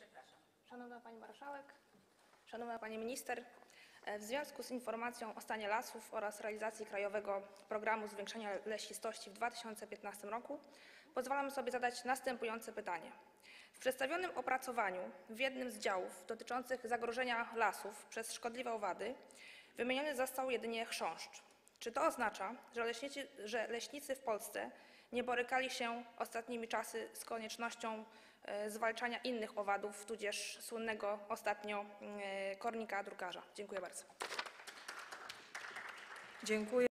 Szanowna Pani Marszałek, Szanowna Pani Minister, w związku z informacją o stanie lasów oraz realizacji Krajowego Programu Zwiększania Lesistości w 2015 roku pozwalam sobie zadać następujące pytanie. W przedstawionym opracowaniu w jednym z działów dotyczących zagrożenia lasów przez szkodliwe owady wymieniony został jedynie chrząszcz. Czy to oznacza, że leśnicy w Polsce nie borykali się ostatnimi czasy z koniecznością zwalczania innych owadów, tudzież słynnego ostatnio kornika drukarza? Dziękuję bardzo. Dziękuję.